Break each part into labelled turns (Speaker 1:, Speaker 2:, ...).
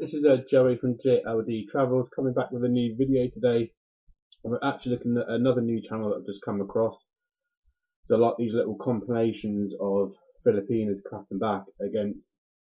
Speaker 1: this is Joey from JLD Travels coming back with a new video today. And we're actually looking at another new channel that I've just come across. So I like these little compilations of Filipinas clapping back against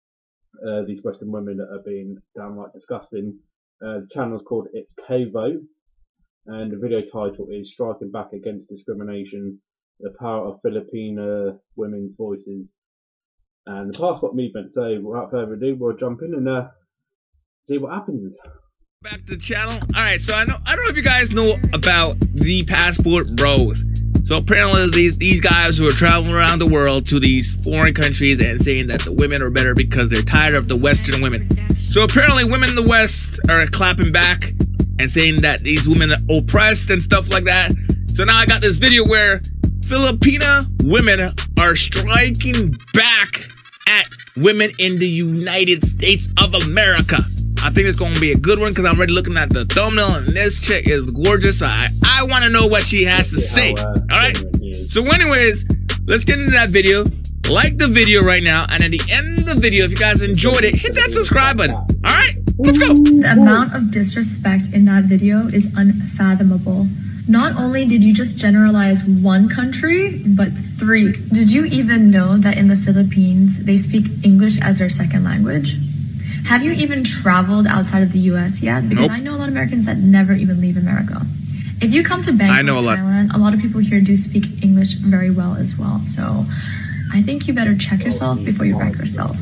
Speaker 1: these Western women that are being downright disgusting. The channel is called It's Kvo, and the video title is Striking Back Against Discrimination, the Power of Filipina Women's Voices and the Passport Movement. So without further ado, we'll jump in and see what happens.
Speaker 2: Back to the channel. All right, so I don't know if you guys know about the Passport Bros. So apparently these guys who are traveling around the world to these foreign countries and saying that the women are better because they're tired of the Western women. So apparently women in the West are clapping back and saying that these women are oppressed and stuff like that. So now I got this video where Filipina women are striking back at women in the United States of America. I think it's going to be a good one because I'm already looking at the thumbnail and this chick is gorgeous. I want to know what she has to say. Alright? So anyways, let's get into that video. Like the video right now, and at the end of the video, if you guys enjoyed it, hit that subscribe button. Alright? Let's go!
Speaker 3: The amount of disrespect in that video is unfathomable. Not only did you just generalize one country, but 3. Did you even know that in the Philippines, they speak English as their second language? Have you even traveled outside of the US yet? Because I know a lot of Americans that never even leave America. If you come to Bangkok, Thailand, a lot of people here do speak English very well as well. So I think you better check yourself before you wreck yourself.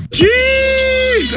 Speaker 2: Jeez!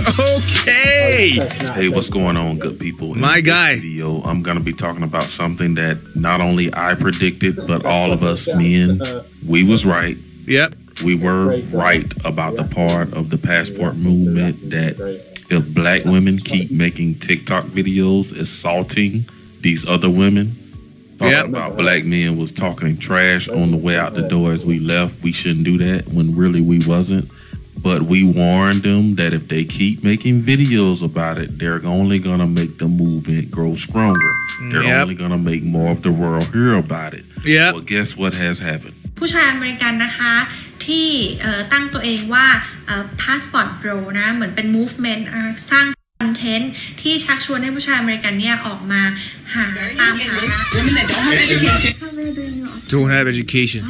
Speaker 2: Okay!
Speaker 4: Hey, what's going on, good people?
Speaker 2: My guy.
Speaker 4: In this video, I'm going to be talking about something that not only I predicted, but all of us men, we was right.
Speaker 2: Yep.
Speaker 4: We were right about the part of the passport movement that if black women keep making TikTok videos assaulting these other women, about black men was talking trash on the way out the door as we left, we shouldn't do that when really we wasn't. But we warned them that if they keep making videos about it, they're only going to make the movement grow stronger. They're only going to make more of the world hear about it. Well, guess what has happened?
Speaker 5: ผู้ชายอเมริกันนะคะที่ตั้งตัวเองว่า Passport Bro นะเหมือนเป็น movement สร้างคอนเทนต์ที่ชักชวนให้ผู้ชายอเมริกันเนี่ยออกมาหาตามหา
Speaker 2: Don't have education.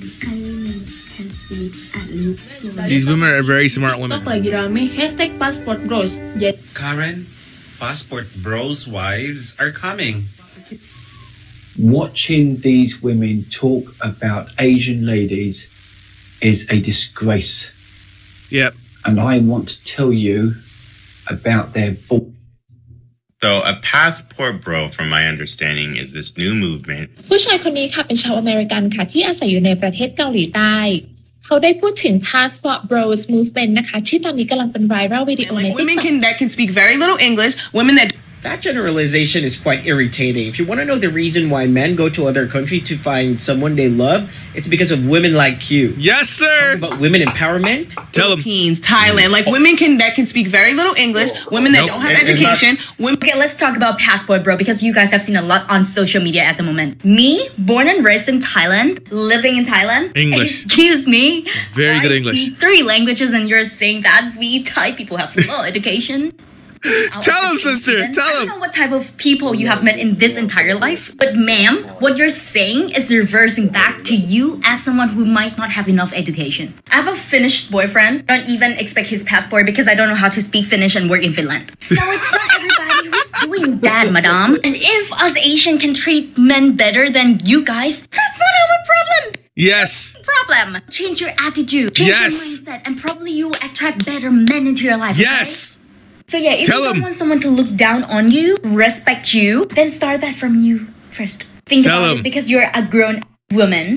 Speaker 2: These women are very smart women.
Speaker 6: #Passport Bros.
Speaker 7: Karen, Passport Bros wives are coming.
Speaker 8: Watching these women talk about Asian ladies is a disgrace.
Speaker 2: Yep.
Speaker 8: And I want to tell you about their bull.
Speaker 9: So a passport bro, from my understanding, is this new movement.
Speaker 6: ผู้ชายคนนี้ค่ะเป็นชาวอเมริกันค่ะที่อาศัยอยู่ในประเทศเกาหลีใต้เขาได้พูดถึง Passport Bros movement นะคะที่ตอนนี้กำลังเป็นไวรัลวิดีโอใน
Speaker 10: women that can speak very little English, women
Speaker 11: That generalization is quite irritating. If you want to know the reason why men go to other countries to find someone they love, it's because of women like you.
Speaker 2: Yes, sir.
Speaker 11: Talking about women empowerment.
Speaker 2: Tell them.
Speaker 10: Thailand, like women that can speak very little English, women that don't have education.
Speaker 12: Okay, let's talk about Passport Bro because you guys have seen a lot on social media at the moment. Me, born and raised in Thailand, living in Thailand.
Speaker 2: English.
Speaker 12: Excuse me.
Speaker 2: Very good English.
Speaker 12: I speak 3 languages and you're saying that we Thai people have low education.
Speaker 2: Tell him, sister. Tell him.
Speaker 12: I don't know what type of people you have met in this entire life, but ma'am, what you're saying is reversing back to you as someone who might not have enough education. I have a Finnish boyfriend. I don't even expect his passport because I don't know how to speak Finnish and work in Finland. So it's not everybody who's doing that, madam. And if us Asian can treat men better than you guys, that's not our problem.
Speaker 2: Yes.
Speaker 12: Problem. Change your attitude. Change your mindset, and probably you will attract better men into your life.
Speaker 2: Yes.
Speaker 12: Right? So yeah, if you don't want someone to look down on you, respect you, then start that from you first. Think about it because you're a grown woman.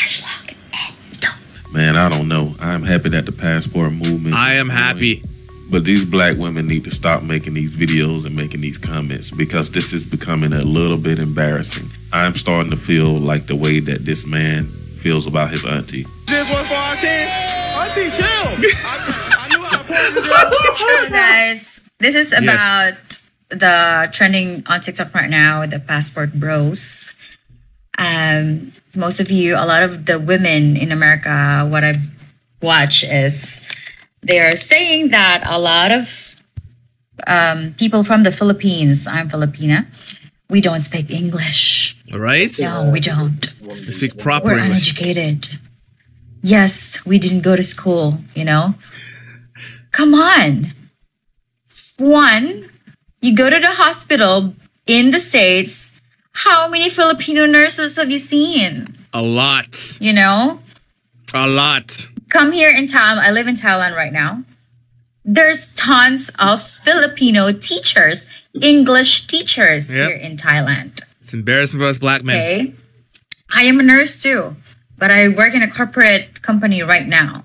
Speaker 4: Man, I don't know. I'm happy that the passport movement.
Speaker 2: I am happy.
Speaker 4: But these black women need to stop making these videos and making these comments because this is becoming a little bit embarrassing. I'm starting to feel like the way that this man feels about his auntie.
Speaker 13: This one for auntie. Auntie, chill.
Speaker 14: Hey guys, this is about the trending on TikTok right now, the Passport Bros. Most of you, a lot of the women in America, what I've watched is they are saying that a lot of people from the Philippines. I'm Filipina. We don't speak English.
Speaker 2: All right.
Speaker 14: No, we don't.
Speaker 2: We speak proper
Speaker 14: We're
Speaker 2: English.
Speaker 14: uneducated. Yes, we didn't go to school, you know? Come on. One, you go to the hospital in the States. How many Filipino nurses have you seen?
Speaker 2: A lot.
Speaker 14: You know?
Speaker 2: A lot.
Speaker 14: Come here in Thailand. I live in Thailand right now. There's tons of Filipino teachers, English teachers here in Thailand.
Speaker 2: It's embarrassing for us black men.
Speaker 14: Okay. I am a nurse too, but I work in a corporate company right now.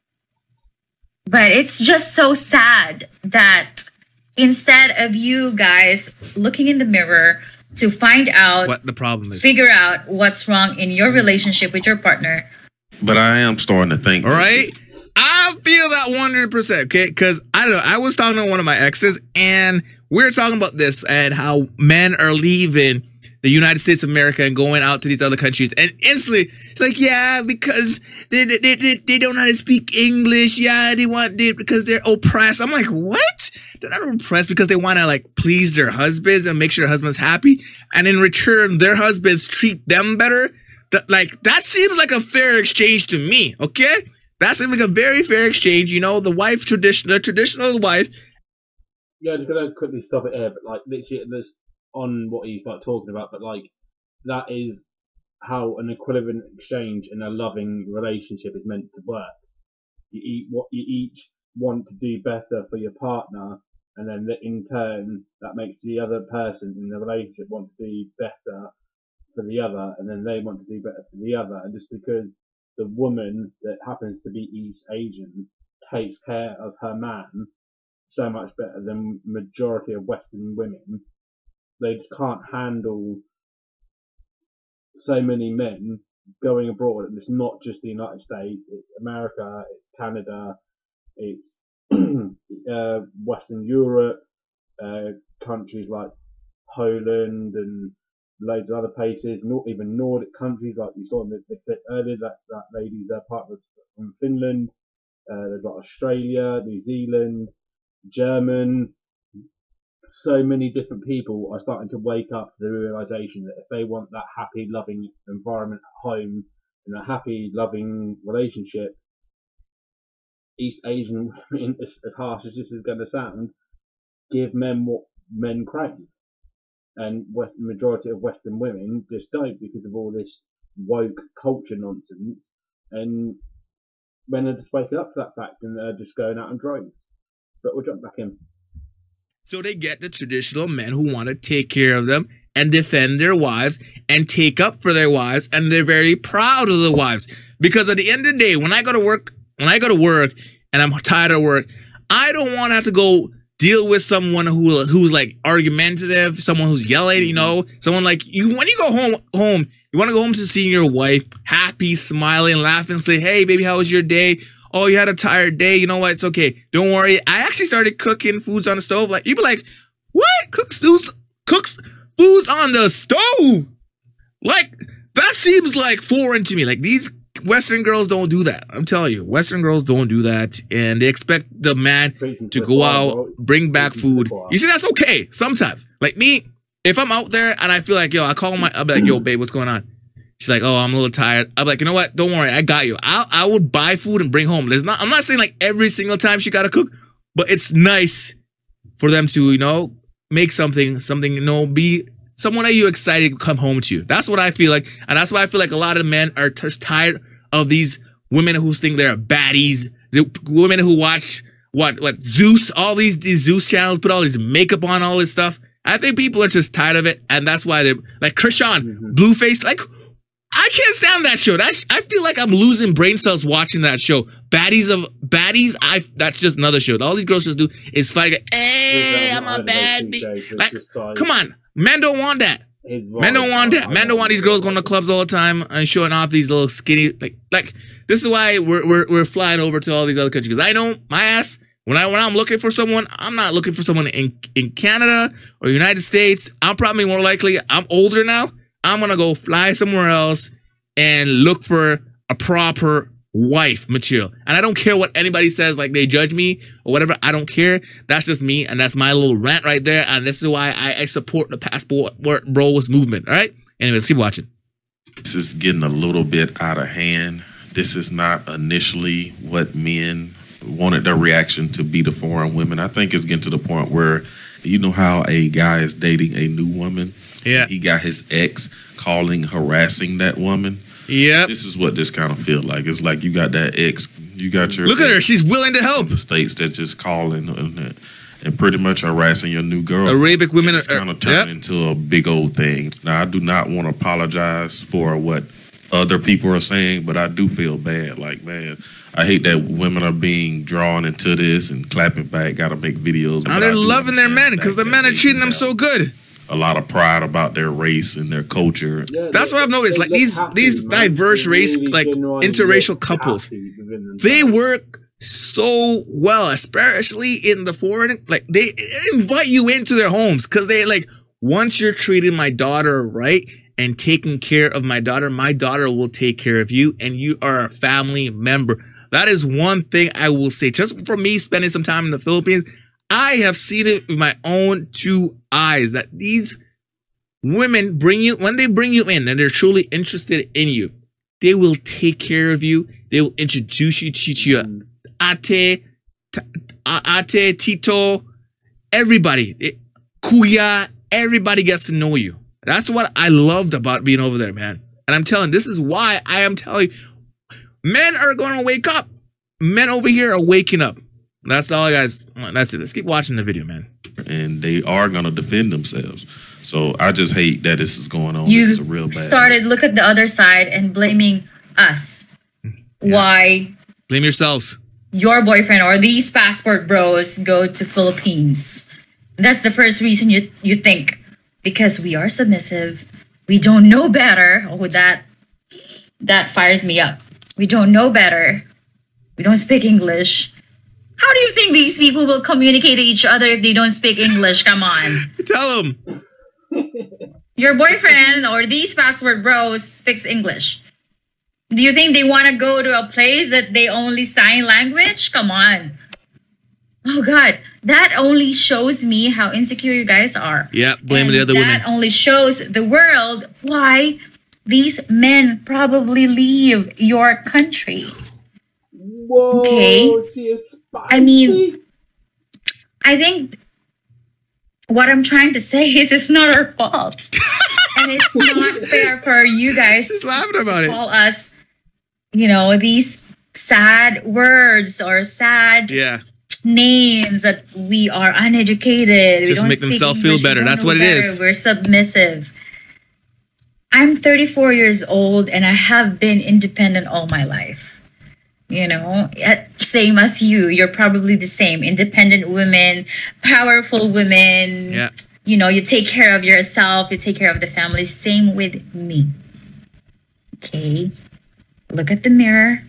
Speaker 14: But it's just so sad that instead of you guys looking in the mirror to find out
Speaker 2: what the problem is,
Speaker 14: figure out what's wrong in your relationship with your partner.
Speaker 4: But I am starting to think.
Speaker 2: All right. I feel that 100%. Okay. Because I don't know. I was talking to one of my exes and we were talking about this and how men are leaving the United States of America and going out to these other countries. And instantly, it's like, yeah, because they don't know how to speak English. Yeah, they want it because they're oppressed. I'm like, what? They're not oppressed because they want to like please their husbands and make sure their husband's happy. And in return, their husbands treat them better. That seems like a fair exchange to me. Okay? That seems like a very fair exchange. You know, the traditional wife.
Speaker 1: Yeah, I'm just gonna quickly stop it here, but like literally, this on what he's like talking about, but like that is how an equivalent exchange in a loving relationship is meant to work. You eat what you each want to do better for your partner, and then in turn that makes the other person in the relationship want to do better for the other, and then they want to do better for the other. And just because the woman that happens to be East Asian takes care of her man so much better than majority of Western women, they just can't handle so many men going abroad. And it's not just the United States, it's America, it's Canada, it's Western Europe, countries like Poland and loads of other places, not even Nordic countries like you saw in the clip earlier, that lady's partner from Finland. There's like Australia, New Zealand, German. So many different people are starting to wake up to the realization that if they want that happy, loving environment at home and a happy, loving relationship, East Asian women, as harsh as this is going to sound, give men what men crave. And the majority of Western women just don't, because of all this woke culture nonsense. And men are just waking up to that fact and they're just going out in droves. But we'll jump back in.
Speaker 2: So they get the traditional men who want to take care of them and defend their wives and take up for their wives, and they're very proud of the wives. Because at the end of the day, when I go to work and I'm tired of work, I don't want to have to go deal with someone who's like argumentative, someone who's yelling, you know, someone like you. When you go home, you want to go home to see your wife happy, smiling, laughing, say, "Hey, baby, how was your day? Oh, you had a tired day. You know what? It's okay. Don't worry." I actually started cooking foods on the stove. Like, you'd be like, "What? Cooks foods on the stove?" Like, that seems like foreign to me. Like, these Western girls don't do that. I'm telling you, Western girls don't do that, and they expect the man to go out, bring back food. You see, that's okay sometimes. Like me, if I'm out there and I feel like, I'll be like, "Yo, babe, what's going on?" She's like, "Oh, I'm a little tired." I'm like, "You know what? Don't worry, I got you." I would buy food and bring home. I'm not saying like every single time she gotta cook, but it's nice for them to, you know, make something, you know, be someone that you excited to come home to. That's what I feel like, and that's why I feel like a lot of men are tired of these women who think they're baddies. The women who watch what Zeus, all these Zeus channels, put all this makeup on, all this stuff. I think people are just tired of it, and that's why they're like Krishan, Blueface. Like, I can't stand that show. I feel like I'm losing brain cells watching that show. Baddies. That's just another show. All these girls just do is fight. Hey, I'm a bad bitch. Like, come on, men don't want that. Men don't want that. Men don't want these girls going to clubs all the time and showing off these little skinny like. This is why we're flying over to all these other countries, because I know my ass. When I'm looking for someone, I'm not looking for someone in Canada or United States. I'm probably more likely. I'm older now. I'm gonna go fly somewhere else and look for a proper wife material. And I don't care what anybody says, like they judge me or whatever. I don't care. That's just me. And that's my little rant right there. And this is why I support the Passport Bros movement. All right. Anyways, keep watching.
Speaker 4: This is getting a little bit out of hand. This is not initially what men wanted their reaction to be to foreign women. I think it's getting to the point where, you know how a guy is dating a new woman?
Speaker 2: Yeah.
Speaker 4: He got his ex calling, harassing that woman.
Speaker 2: Yeah.
Speaker 4: This is what this kind of feel like. It's like you got that ex, you got your
Speaker 2: look at her. She's willing to help.
Speaker 4: The states that just calling and pretty much harassing your new girl.
Speaker 2: Arabic women
Speaker 4: it's kind of turned into a big old thing. Now, I do not want to apologize for what other people are saying, but I do feel bad. Like, man, I hate that women are being drawn into this and clapping back, got to make videos.
Speaker 2: Now they're loving their men because the men are treating them so good.
Speaker 4: A lot of pride about their race and their culture.
Speaker 2: Yeah, that's what I've noticed. Like these diverse race, like interracial couples, they work so well, especially in the foreign. Like they invite you into their homes because they like, once you're treating my daughter right and taking care of my daughter will take care of you, and you are a family member. That is one thing I will say. Just for me spending some time in the Philippines, I have seen it with my own two eyes that these women bring you, when they bring you in and they're truly interested in you, they will take care of you. They will introduce you, teach you ate, tito, everybody, kuya, everybody gets to know you. That's what I loved about being over there, man. And I'm telling, this is why I am telling you, men are going to wake up. Men over here are waking up. That's all, guys. That's it. Let's keep watching the video, man.
Speaker 4: And they are going to defend themselves. So I just hate that this is going on.
Speaker 14: You
Speaker 4: this is a real bad
Speaker 14: started look at the other side and blaming us. Yeah. Why?
Speaker 2: Blame yourselves.
Speaker 14: Your boyfriend or these passport bros go to Philippines. That's the first reason you think. Because we are submissive. We don't know better. Oh, that fires me up. We don't know better. We don't speak English. How do you think these people will communicate to each other if they don't speak English? Come on.
Speaker 2: Tell them.
Speaker 14: Your boyfriend or these passport bros speaks English. Do you think they want to go to a place that they only sign language? Come on. Oh, God. That only shows me how insecure you guys are.
Speaker 2: Yeah, blaming the other women.
Speaker 14: That only shows the world why these men probably leave your country.
Speaker 1: Whoa,
Speaker 14: okay?
Speaker 1: She is spicy.
Speaker 14: I mean, I think what I'm trying to say is it's not our fault. And it's not fair for you guys
Speaker 2: She's laughing about
Speaker 14: to call us, you know, these sad words or sad names that we are uneducated.
Speaker 2: Just
Speaker 14: we don't
Speaker 2: make themselves feel better. That's what it is.
Speaker 14: We're submissive. I'm 34 years old and I have been independent all my life. You know, same as you. You're probably the same. Independent women, powerful women.
Speaker 2: Yeah.
Speaker 14: You know, you take care of yourself. You take care of the family. Same with me. Okay. Look at the mirror.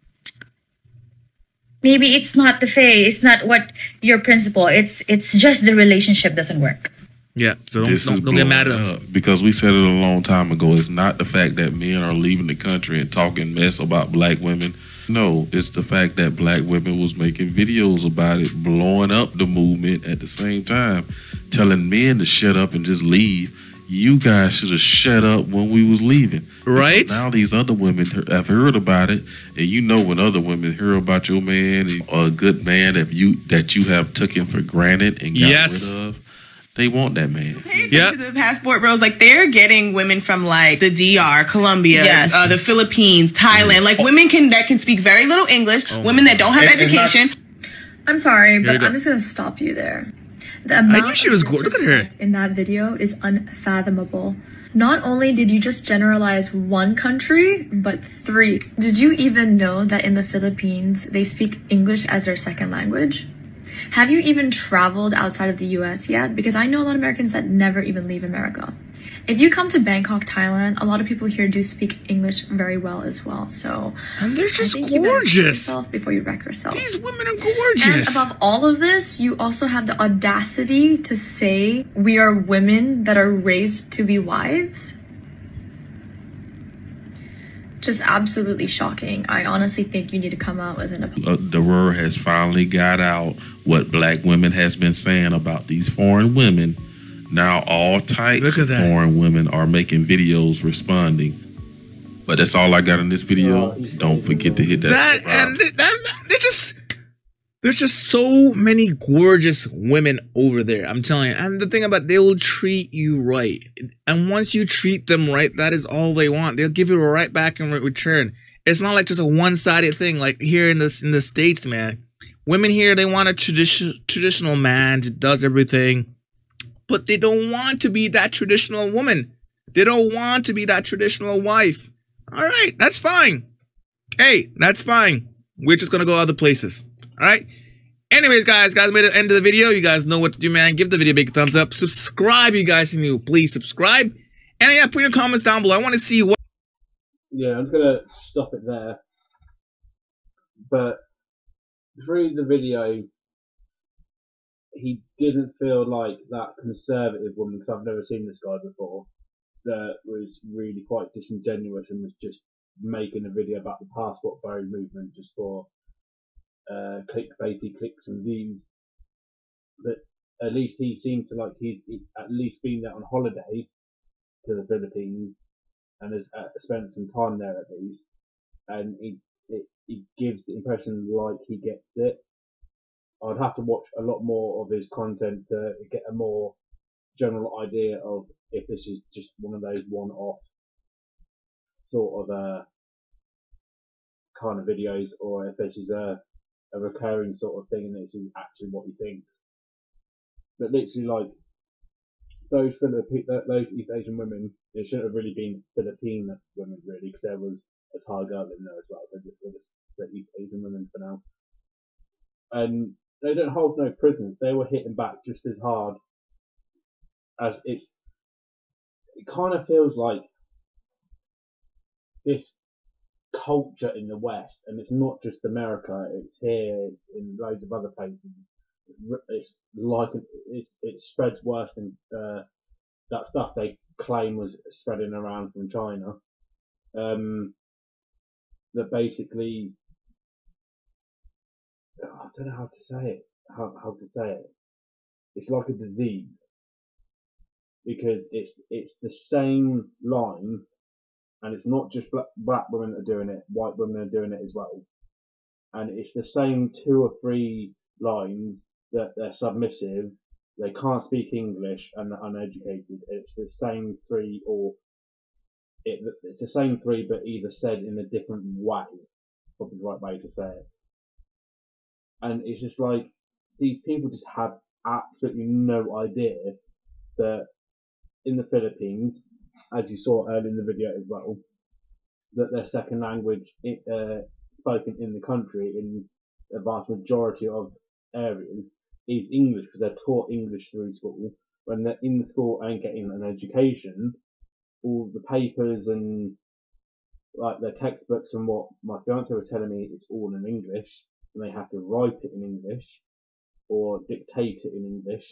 Speaker 14: Maybe it's not the face. It's not what your principle. It's just the relationship doesn't work.
Speaker 2: Yeah, so don't get mad at them.
Speaker 4: Because we said it a long time ago. It's not the fact that men are leaving the country and talking mess about black women. No, it's the fact that black women was making videos about it, blowing up the movement at the same time, telling men to shut up and just leave. You guys should have shut up when we was leaving.
Speaker 2: Right?
Speaker 4: Because now these other women have heard about it, and you know when other women hear about your man or a good man that you have taken for granted and got rid of, they want that man.
Speaker 10: Yeah. The passport bros, like they're getting women from like the DR, Colombia, the Philippines, Thailand, like women that can speak very little English, women that don't have education.
Speaker 3: I'm sorry, but I'm just gonna stop you there. The amount of disrespect in that video is unfathomable. Not only did you just generalize one country, but 3. Did you even know that in the Philippines, they speak English as their second language? Have you even traveled outside of the US yet? Because I know a lot of Americans that never even leave America. If you come to Bangkok, Thailand, a lot of people here do speak English very well as well. So,
Speaker 2: and they're just gorgeous.
Speaker 3: Before you wreck yourself.
Speaker 2: These women are gorgeous.
Speaker 3: And above all of this, you also have the audacity to say we are women that are raised to be wives. just absolutely shocking. I honestly think you need to come out with an opinion.
Speaker 4: The word has finally got out what black women has been saying about these foreign women. Now all types of foreign women are making videos responding. But that's all I got in this video. Don't forget to hit that.
Speaker 2: There's just so many gorgeous women over there. I'm telling you. And the thing about it, they will treat you right. And once you treat them right, that is all they want. They'll give you a right back in return. It's not like just a one-sided thing like here in the States, man. Women here, they want a traditional man that does everything. But they don't want to be that traditional woman. They don't want to be that traditional wife. All right, that's fine. Hey, that's fine. We're just going to go other places. All right. Anyways, guys made it the end of the video. You guys know what to do, man. Give the video a big thumbs up. Subscribe, you guys, if you're new. Please subscribe. And yeah, put your comments down below. I want to see what.
Speaker 1: Yeah, I'm just gonna stop it there. But through the video, he didn't feel like that conservative woman, because I've never seen this guy before, that was really quite disingenuous and was just making a video about the passport bro movement just for clickbaity clicks and views. But at least he seemed to like he's at least been there on holiday to the Philippines and has spent some time there at least, and he gives the impression like he gets it. I'd have to watch a lot more of his content to get a more general idea of if this is just one of those one-off sort of kind of videos, or if this is a recurring sort of thing and this is actually what he thinks. But literally, like, those East Asian women, it shouldn't have really been Philippine women really, because there was a Thai girl in there as well, so just the East Asian women for now. And they don't hold no prisoners. They were hitting back just as hard as it kind of feels like this culture in the West, and it's not just America, it's here, it's in loads of other places. It's like it spreads worse than that stuff they claim was spreading around from China. That basically, I don't know how to say it. How to say it? It's like a disease, because it's the same line. And it's not just black women that are doing it, white women are doing it as well. And it's the same 2 or 3 lines that they're submissive, they can't speak English, and they're uneducated. It's the same 3, or it's the same 3, but either said in a different way. Probably the right way to say it. And it's just like, these people just have absolutely no idea that in the Philippines, as you saw earlier in the video as well, that their second language spoken in the country in a vast majority of areas is English, because they're taught English through school. When they're in school and getting an education, all the papers and like their textbooks and what my fiance was telling me, it's all in English, and they have to write it in English or dictate it in English.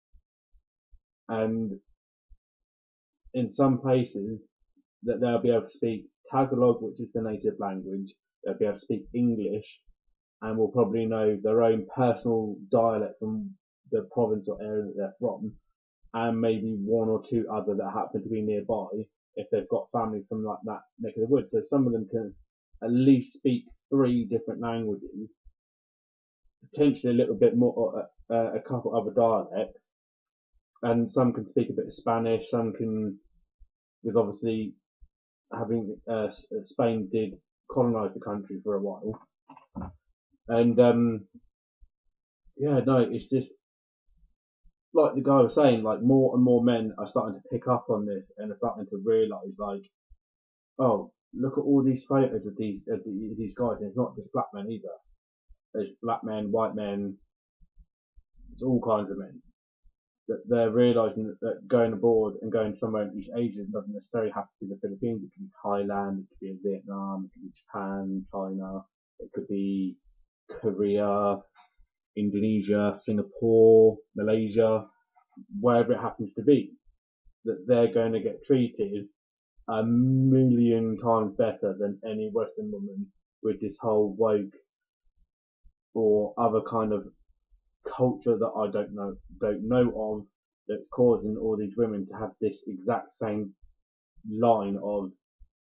Speaker 1: And in some places that they'll be able to speak Tagalog, which is the native language, they'll be able to speak English, and will probably know their own personal dialect from the province or area that they're from, and maybe 1 or 2 other that happen to be nearby if they've got family from like that neck of the woods. So some of them can at least speak 3 different languages, potentially a little bit more, a couple other dialects. And some can speak a bit of Spanish, some can, because obviously having Spain did colonise the country for a while. And yeah, no, it's just like the guy was saying, like more and more men are starting to pick up on this and are starting to realise, like, oh, look at all these photos of these guys, and it's not just black men either. There's black men, white men, it's all kinds of men. That they're realising that going abroad and going somewhere in East Asia doesn't necessarily have to be the Philippines. It could be Thailand, it could be Vietnam, it could be Japan, China, it could be Korea, Indonesia, Singapore, Malaysia, wherever it happens to be. That they're going to get treated a million times better than any Western woman with this whole woke or other kind of culture that I don't know of, that's causing all these women to have this exact same line of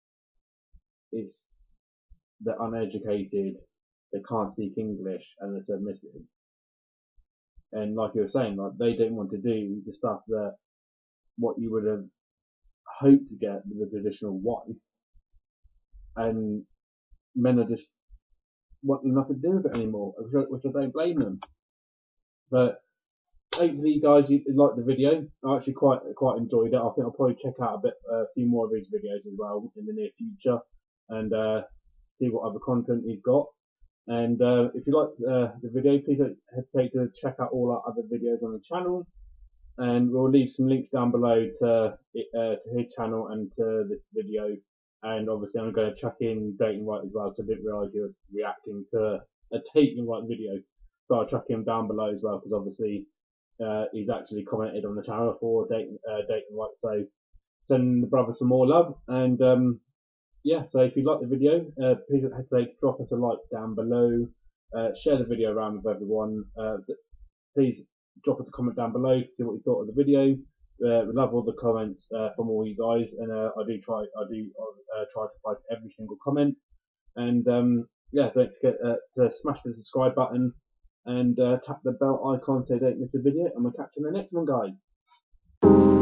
Speaker 1: they're uneducated, they can't speak English, and they're submissive. And like you were saying, like they don't want to do the stuff that what you would have hoped to get with a traditional wife, and men are just wanting nothing to do with it anymore, which I don't blame them. But hopefully you guys liked the video. I actually quite enjoyed it. I think I'll probably check out a few more of his videos as well in the near future, and see what other content he's got. And if you liked the video, please don't hesitate to check out all our other videos on the channel. And we'll leave some links down below to his channel and to this video. And obviously I'm going to chuck in Dating Right as well, because I didn't realise he was reacting to a Dating Right video. So I'll chuck him down below as well, because obviously he's actually commented on the channel for Dating Right. So send the brother some more love. And yeah, so if you like the video, please don't hesitate to drop us a like down below. Share the video around with everyone. Please drop us a comment down below to see what you thought of the video. We love all the comments from all you guys, and I do try to reply to every single comment. And yeah, don't forget to smash the subscribe button and tap the bell icon so you don't miss a video. And we'll catch you in the next one, guys.